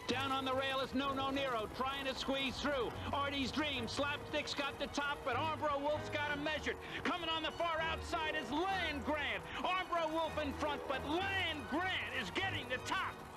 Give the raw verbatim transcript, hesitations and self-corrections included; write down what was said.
Down on the rail is No No Nero trying to squeeze through. Artie's Dream, Slapstick's got the top, but Armbro Wolf's got him measured. Coming on the far outside is Land Grant. Armbro Wolf in front, but Land Grant is getting the top.